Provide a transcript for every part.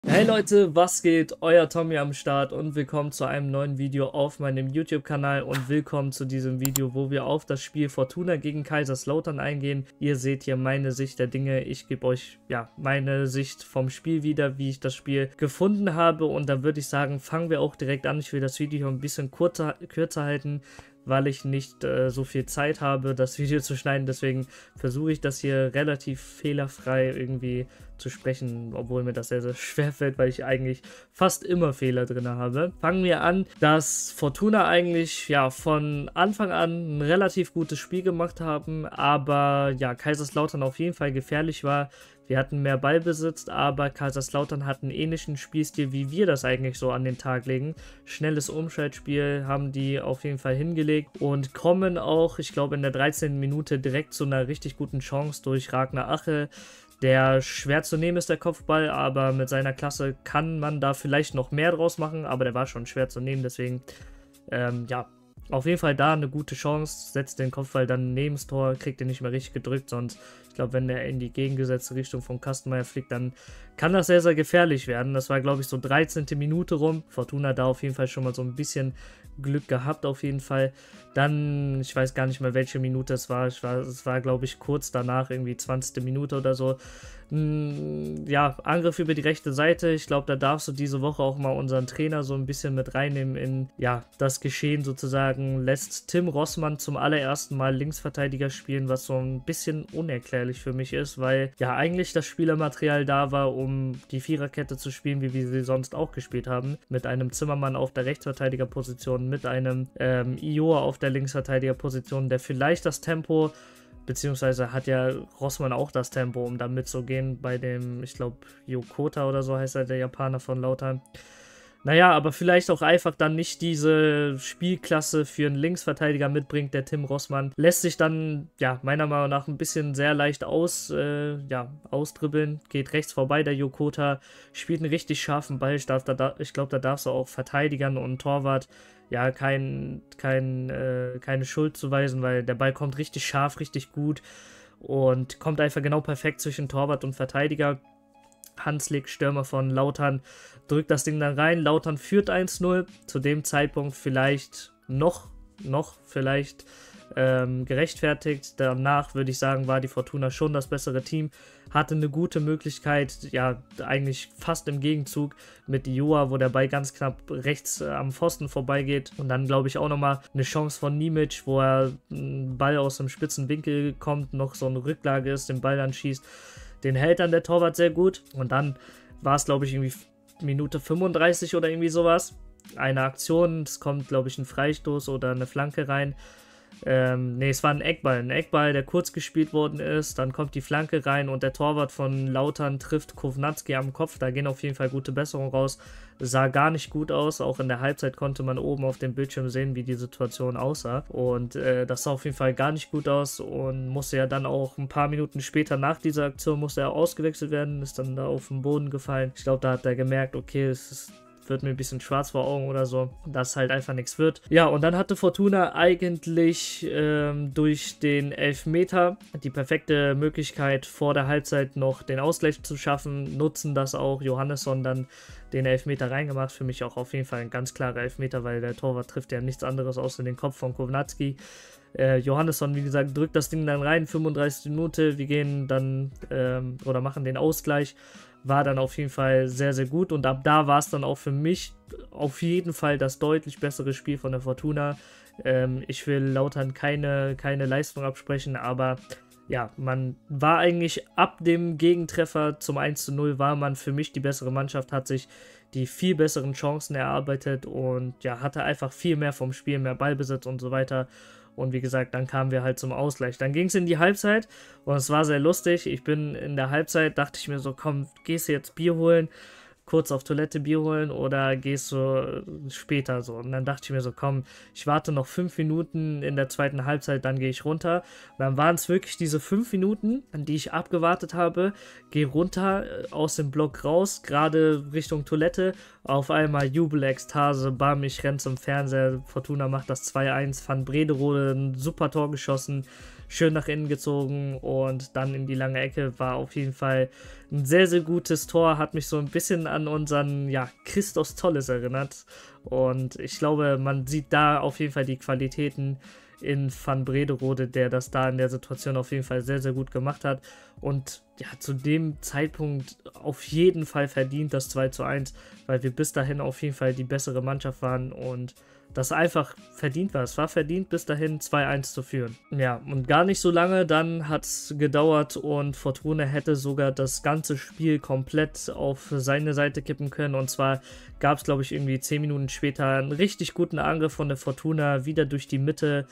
Hey Leute, was geht? Euer Tommy am Start und willkommen zu einem neuen Video auf meinem YouTube-Kanal und willkommen zu diesem Video, wo wir auf das Spiel Fortuna gegen Kaiserslautern eingehen. Ihr seht hier meine Sicht der Dinge. Ich gebe euch meine Sicht vom Spiel wieder, wie ich das Spiel gefunden habe, und da würde ich sagen, fangen wir auch direkt an. Ich will das Video ein bisschen kürzer halten, weil ich nicht so viel Zeit habe, das Video zu schneiden. Deswegen versuche ich das hier relativ fehlerfrei irgendwie zu sprechen, obwohl mir das sehr, sehr schwer fällt, weil ich eigentlich fast immer Fehler drin habe. Fangen wir an, dass Fortuna eigentlich von Anfang an ein relativ gutes Spiel gemacht haben, aber Kaiserslautern auf jeden Fall gefährlich war. Wir hatten mehr Ballbesitz, aber Kaiserslautern hat einen ähnlichen Spielstil, wie wir das eigentlich so an den Tag legen. Schnelles Umschaltspiel haben die auf jeden Fall hingelegt und kommen auch, ich glaube, in der 13. Minute direkt zu einer richtig guten Chance durch Ragnar Ache. Der schwer zu nehmen ist, der Kopfball, aber mit seiner Klasse kann man da vielleicht noch mehr draus machen, aber der war schon schwer zu nehmen, deswegen, auf jeden Fall da eine gute Chance, setzt den Kopfball dann neben das Tor, kriegt den nicht mehr richtig gedrückt, sonst, ich glaube, wenn der in die gegengesetzte Richtung von Kastenmeier fliegt, dann kann das sehr, sehr gefährlich werden. Das war, glaube ich, so 13. Minute rum. Fortuna da auf jeden Fall schon mal so ein bisschen Glück gehabt, auf jeden Fall. Dann, ich weiß gar nicht mehr, welche Minute es war. Es war, glaube ich, kurz danach, irgendwie 20. Minute oder so. Angriff über die rechte Seite. Ich glaube, da darfst du diese Woche auch mal unseren Trainer so ein bisschen mit reinnehmen in, das Geschehen sozusagen. Lässt Tim Rossmann zum allerersten Mal Linksverteidiger spielen, was so ein bisschen unerklärlich für mich ist, weil eigentlich das Spielermaterial da war, um die Viererkette zu spielen, wie wir sie sonst auch gespielt haben. Mit einem Zimmermann auf der Rechtsverteidigerposition, mit einem Ioa auf der Linksverteidigerposition, der vielleicht das Tempo, beziehungsweise hat ja Rossmann auch das Tempo, um da mitzugehen bei dem, ich glaube, Yokota oder so heißt er, der Japaner von Lautern. Naja, aber vielleicht auch einfach dann nicht diese Spielklasse für einen Linksverteidiger mitbringt, der Tim Rossmann. Lässt sich dann, meiner Meinung nach ein bisschen sehr leicht ausdribbeln. Geht rechts vorbei, der Yokota. Spielt einen richtig scharfen Ball. Ich glaube, da darfst du auch Verteidigern und Torwart keine Schuld zuweisen, weil der Ball kommt richtig scharf, richtig gut und kommt einfach genau perfekt zwischen Torwart und Verteidiger. Hanslik, Stürmer von Lautern, drückt das Ding dann rein. Lautern führt 1-0. Zu dem Zeitpunkt vielleicht noch gerechtfertigt. Danach würde ich sagen, war die Fortuna schon das bessere Team. Hatte eine gute Möglichkeit, eigentlich fast im Gegenzug mit Ioa, wo der Ball ganz knapp rechts am Pfosten vorbeigeht. Und dann, glaube ich, auch nochmal eine Chance von Nimic, wo er einen Ball aus dem spitzen Winkel kommt, noch so eine Rücklage ist, den Ball dann schießt. Den hält dann der Torwart sehr gut. Und dann war es, glaube ich, irgendwie Minute 35 oder irgendwie sowas. Eine Aktion, es kommt, glaube ich, ein Freistoß oder eine Flanke rein. Es war ein Eckball, der kurz gespielt worden ist. Dann kommt die Flanke rein und der Torwart von Lautern trifft Kovnatski am Kopf. Da gehen auf jeden Fall gute Besserungen raus. Sah gar nicht gut aus. Auch in der Halbzeit konnte man oben auf dem Bildschirm sehen, wie die Situation aussah. Und das sah auf jeden Fall gar nicht gut aus und musste ja dann auch ein paar Minuten später nach dieser Aktion musste er ausgewechselt werden. Ist dann da auf den Boden gefallen. Ich glaube, da hat er gemerkt, okay, wird mir ein bisschen schwarz vor Augen oder so, dass halt einfach nichts wird. Ja, und dann hatte Fortuna eigentlich durch den Elfmeter die perfekte Möglichkeit, vor der Halbzeit noch den Ausgleich zu schaffen, nutzen das auch. Johannesson dann den Elfmeter reingemacht, für mich auch auf jeden Fall ein ganz klarer Elfmeter, weil der Torwart trifft ja nichts anderes außer den Kopf von Kovnatski. Johannesson, wie gesagt, drückt das Ding dann rein, 35. Minute, wir gehen dann oder machen den Ausgleich. War dann auf jeden Fall sehr, sehr gut und ab da war es dann auch für mich auf jeden Fall das deutlich bessere Spiel von der Fortuna. Ich will Lautern keine Leistung absprechen, aber man war eigentlich ab dem Gegentreffer zum 1:0 war man für mich die bessere Mannschaft, hat sich die viel besseren Chancen erarbeitet und hatte einfach viel mehr vom Spiel, mehr Ballbesitz und so weiter. Und wie gesagt, dann kamen wir halt zum Ausgleich. Dann ging es in die Halbzeit und es war sehr lustig. Ich bin in der Halbzeit, dachte ich mir so, komm, gehst du jetzt Bier holen? Kurz auf Toilette Bier holen oder gehst du später so? Und dann dachte ich mir so, komm, ich warte noch 5 Minuten in der zweiten Halbzeit, dann gehe ich runter. Und dann waren es wirklich diese 5 Minuten, an die ich abgewartet habe, gehe runter aus dem Block raus, gerade Richtung Toilette, auf einmal Jubel, Ekstase, bam, ich renn zum Fernseher, Fortuna macht das 2:1, Van Brederode ein super Tor geschossen, schön nach innen gezogen und dann in die lange Ecke. War auf jeden Fall ein sehr, sehr gutes Tor, hat mich so ein bisschen an unseren, ja, Christos Tolles erinnert. Und ich glaube, man sieht da auf jeden Fall die Qualitäten in Van Brederode, der das da in der Situation auf jeden Fall sehr, sehr gut gemacht hat. Und ja, zu dem Zeitpunkt auf jeden Fall verdient das 2:1, weil wir bis dahin auf jeden Fall die bessere Mannschaft waren und das einfach verdient war. Es war verdient, bis dahin 2:1 zu führen. Ja, und gar nicht so lange, dann hat es gedauert und Fortuna hätte sogar das ganze Spiel komplett auf seine Seite kippen können. Und zwar gab es, glaube ich, irgendwie 10 Minuten später einen richtig guten Angriff von der Fortuna, wieder durch die Mitte.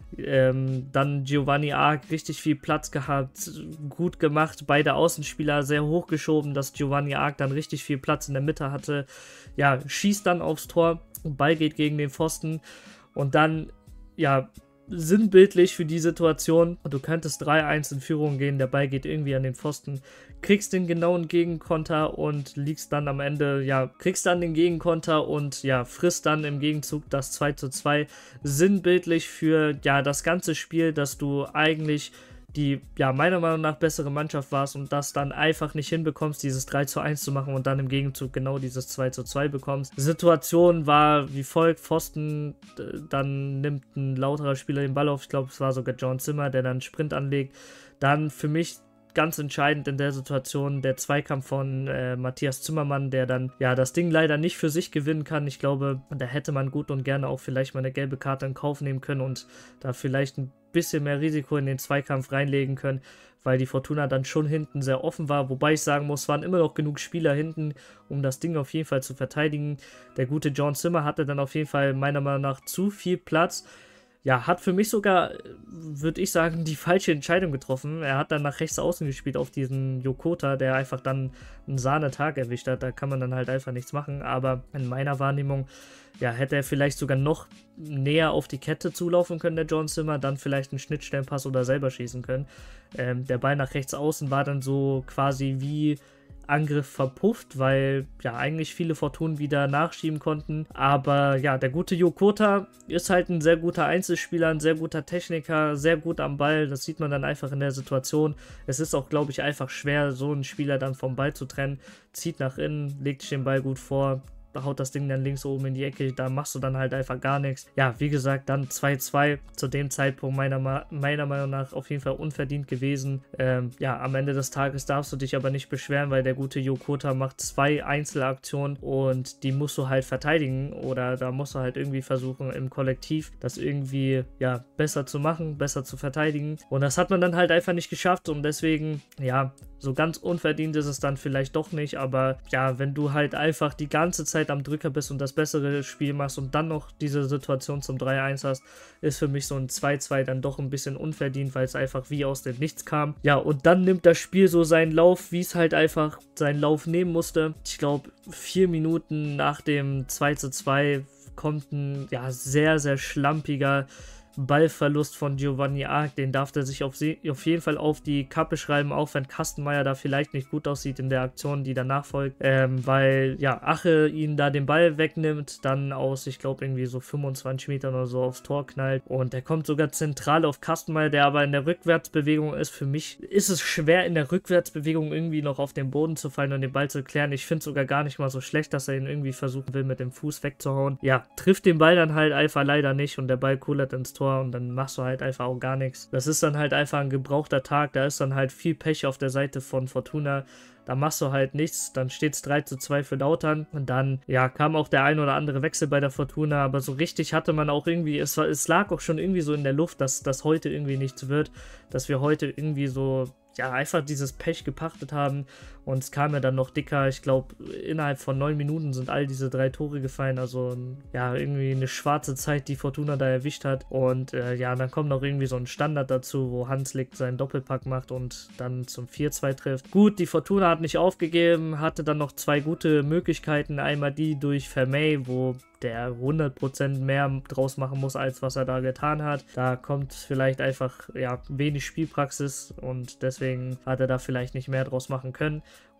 Dann Giovanni Arc richtig viel Platz gehabt, gut gemacht, beide Außenspieler sehr hochgeschoben, dass Giovanni Arc dann richtig viel Platz in der Mitte hatte. Ja, schießt dann aufs Tor, Ball geht gegen den Pfosten und dann, ja, sinnbildlich für die Situation, du könntest 3:1 in Führung gehen, der Ball geht irgendwie an den Pfosten, kriegst den genauen Gegenkonter und liegst dann am Ende, ja, kriegst dann den Gegenkonter und ja, frisst dann im Gegenzug das 2:2, sinnbildlich für, ja, das ganze Spiel, dass du eigentlich die, ja, meiner Meinung nach bessere Mannschaft warst und das dann einfach nicht hinbekommst, dieses 3:1 zu machen und dann im Gegenzug genau dieses 2:2 bekommst. Die Situation war wie folgt: Pfosten, dann nimmt ein lauterer Spieler den Ball auf, ich glaube, es war sogar John Zimmer, der dann einen Sprint anlegt. Dann für mich ganz entscheidend in der Situation der Zweikampf von Matthias Zimmermann, der dann, ja, das Ding leider nicht für sich gewinnen kann. Ich glaube, da hätte man gut und gerne auch vielleicht mal eine gelbe Karte in Kauf nehmen können und da vielleicht ein bisschen mehr Risiko in den Zweikampf reinlegen können, weil die Fortuna dann schon hinten sehr offen war, wobei ich sagen muss, waren immer noch genug Spieler hinten, um das Ding auf jeden Fall zu verteidigen. Der gute John Zimmer hatte dann auf jeden Fall meiner Meinung nach zu viel Platz. Ja, hat für mich sogar, würde ich sagen, die falsche Entscheidung getroffen. Er hat dann nach rechts außen gespielt auf diesen Yokota, der einfach dann einen Sahnetag erwischt hat. Da kann man dann halt einfach nichts machen. Aber in meiner Wahrnehmung, ja, hätte er vielleicht sogar noch näher auf die Kette zulaufen können, der John Zimmer, dann vielleicht einen Schnittstellenpass oder selber schießen können. Der Ball nach rechts außen war dann so quasi wie Angriff verpufft, weil ja eigentlich viele Fortunen wieder nachschieben konnten. Aber ja, der gute Yokota ist halt ein sehr guter Einzelspieler, ein sehr guter Techniker, sehr gut am Ball. Das sieht man dann einfach in der Situation. Es ist auch, glaube ich, einfach schwer, so einen Spieler dann vom Ball zu trennen. Zieht nach innen, legt sich den Ball gut vor, haut das Ding dann links oben in die Ecke, da machst du dann halt einfach gar nichts. Ja, wie gesagt, dann 2:2, zu dem Zeitpunkt meiner Meinung nach auf jeden Fall unverdient gewesen. Ja, am Ende des Tages darfst du dich aber nicht beschweren, weil der gute Yokota macht 2 Einzelaktionen und die musst du halt verteidigen oder da musst du halt irgendwie versuchen, im Kollektiv das irgendwie, ja, besser zu machen, besser zu verteidigen. Und das hat man dann halt einfach nicht geschafft und deswegen, ja, so ganz unverdient ist es dann vielleicht doch nicht, aber ja, wenn du halt einfach die ganze Zeit am Drücker bist und das bessere Spiel machst und dann noch diese Situation zum 3:1 hast, ist für mich so ein 2:2 dann doch ein bisschen unverdient, weil es einfach wie aus dem Nichts kam. Ja, und dann nimmt das Spiel so seinen Lauf, wie es halt einfach seinen Lauf nehmen musste. Ich glaube, 4 Minuten nach dem 2:2 kommt ein, ja, sehr, sehr schlampiger Ballverlust von Giovanni Arc, den darf er sich auf jeden Fall auf die Kappe schreiben, auch wenn Kastenmeier da vielleicht nicht gut aussieht in der Aktion, die danach folgt, weil ja, Ache ihn da den Ball wegnimmt, dann aus, ich glaube, irgendwie so 25 Metern oder so aufs Tor knallt und der kommt sogar zentral auf Kastenmeier, der aber in der Rückwärtsbewegung ist. Für mich ist es schwer, in der Rückwärtsbewegung irgendwie noch auf den Boden zu fallen und den Ball zu klären. Ich finde es sogar gar nicht mal so schlecht, dass er ihn irgendwie versuchen will, mit dem Fuß wegzuhauen. Ja, trifft den Ball dann halt einfach leider nicht und der Ball kullert ins Tor und dann machst du halt einfach auch gar nichts. Das ist dann halt einfach ein gebrauchter Tag, da ist dann halt viel Pech auf der Seite von Fortuna. Da machst du halt nichts, dann steht es 3:2 für Lautern und dann, ja, kam auch der ein oder andere Wechsel bei der Fortuna, aber so richtig hatte man auch irgendwie, es lag auch schon irgendwie so in der Luft, dass das heute irgendwie nichts wird, dass wir heute irgendwie so, ja, einfach dieses Pech gepachtet haben und es kam ja dann noch dicker. Ich glaube, innerhalb von 9 Minuten sind all diese 3 Tore gefallen, also ja, irgendwie eine schwarze Zeit, die Fortuna da erwischt hat und ja, dann kommt noch irgendwie so ein Standard dazu, wo Hanslik seinen Doppelpack macht und dann zum 4:2 trifft. Gut, die Fortuna hat nicht aufgegeben, hatte dann noch 2 gute Möglichkeiten, einmal die durch Vermey, wo der 100% mehr draus machen muss, als was er da getan hat. Da kommt vielleicht einfach, ja, wenig Spielpraxis und deswegen hat er da vielleicht nicht mehr draus machen können.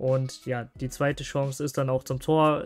Und ja, die zweite Chance ist dann auch zum Tor,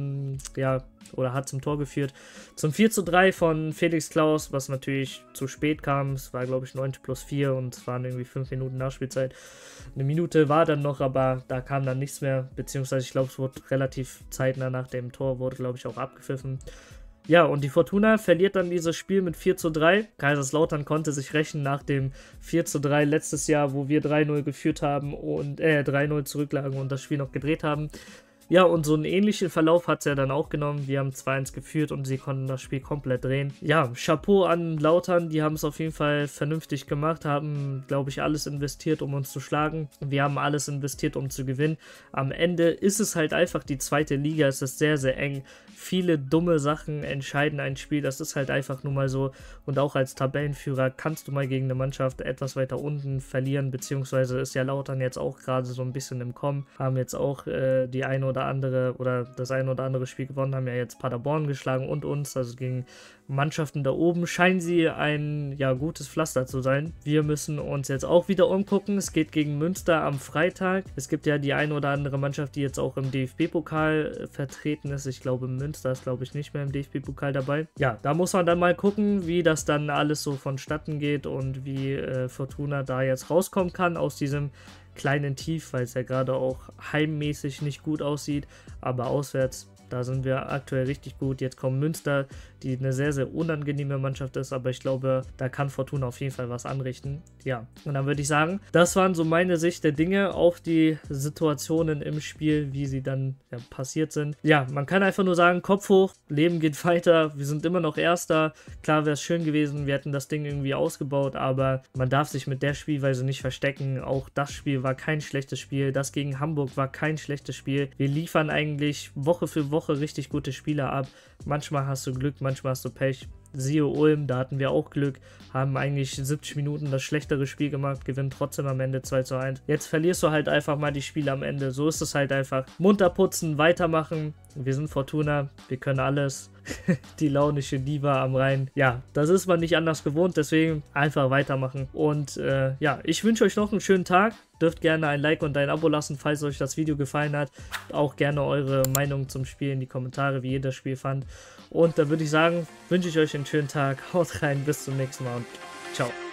oder hat zum Tor geführt. Zum 4:3 von Felix Klaus, was natürlich zu spät kam. Es war, glaube ich, 9+4 und es waren irgendwie 5 Minuten Nachspielzeit. Eine Minute war dann noch, aber da kam dann nichts mehr. Beziehungsweise, ich glaube, es wurde relativ zeitnah nach dem Tor, wurde, glaube ich, auch abgepfiffen. Ja, und die Fortuna verliert dann dieses Spiel mit 4:3. Kaiserslautern konnte sich rächen nach dem 4:3 letztes Jahr, wo wir 3-0 geführt haben und 3-0 zurücklagen und das Spiel noch gedreht haben. Ja, und so einen ähnlichen Verlauf hat es ja dann auch genommen. Wir haben 2-1 geführt und sie konnten das Spiel komplett drehen. Ja, Chapeau an Lautern, die haben es auf jeden Fall vernünftig gemacht, haben, glaube ich, alles investiert, um uns zu schlagen. Wir haben alles investiert, um zu gewinnen. Am Ende ist es halt einfach die zweite Liga, es ist sehr, sehr eng. Viele dumme Sachen entscheiden ein Spiel, das ist halt einfach nur mal so. Und auch als Tabellenführer kannst du mal gegen eine Mannschaft etwas weiter unten verlieren, beziehungsweise ist ja Lautern jetzt auch gerade so ein bisschen im Kommen, haben jetzt auch die eine oder andere oder das ein oder andere Spiel gewonnen, haben ja jetzt Paderborn geschlagen und uns, also gegen Mannschaften da oben scheinen sie ein gutes Pflaster zu sein. Wir müssen uns jetzt auch wieder umgucken. Es geht gegen Münster am Freitag. Es gibt ja die eine oder andere Mannschaft, die jetzt auch im DFB-Pokal vertreten ist. Ich glaube, Münster ist, glaube ich, nicht mehr im DFB-Pokal dabei. Ja, da muss man dann mal gucken, wie das dann alles so vonstatten geht und wie Fortuna da jetzt rauskommen kann aus diesem kleinen Tief, weil es ja gerade auch heimmäßig nicht gut aussieht, aber auswärts, da sind wir aktuell richtig gut. Jetzt kommt Münster, die eine sehr, sehr unangenehme Mannschaft ist, aber ich glaube, da kann Fortuna auf jeden Fall was anrichten. Ja, und dann würde ich sagen, das waren so meine Sicht der Dinge auf die Situationen im Spiel, wie sie dann passiert sind. Ja, man kann einfach nur sagen, Kopf hoch, Leben geht weiter, wir sind immer noch Erster. Klar wäre es schön gewesen, wir hätten das Ding irgendwie ausgebaut, aber man darf sich mit der Spielweise nicht verstecken. Auch das Spiel war kein schlechtes Spiel, das gegen Hamburg war kein schlechtes Spiel. Wir liefern eigentlich Woche für Woche richtig gute Spieler ab. Manchmal hast du Glück, manchmal hast du Pech. Siehe Ulm, da hatten wir auch Glück, haben eigentlich 70 Minuten das schlechtere Spiel gemacht, gewinnen trotzdem am Ende 2:1. Jetzt verlierst du halt einfach mal die Spiele am Ende. So ist es halt einfach. Munter putzen, weitermachen. Wir sind Fortuna, wir können alles. Die launische Diva am Rhein. Ja, das ist man nicht anders gewohnt, deswegen einfach weitermachen. Und ich wünsche euch noch einen schönen Tag. Dürft gerne ein Like und ein Abo lassen, falls euch das Video gefallen hat. Auch gerne eure Meinung zum Spiel in die Kommentare, wie ihr das Spiel fand. Und da würde ich sagen, wünsche ich euch einen schönen Tag. Haut rein, bis zum nächsten Mal und ciao.